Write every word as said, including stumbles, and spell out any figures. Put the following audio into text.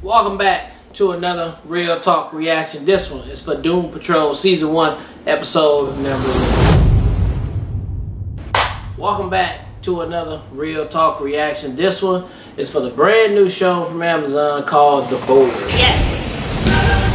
Welcome back to another Real Talk reaction. This one is for Doom Patrol Season one, Episode number one. Welcome back to another Real Talk reaction. This one is for the brand new show from Amazon called The Board. Yes.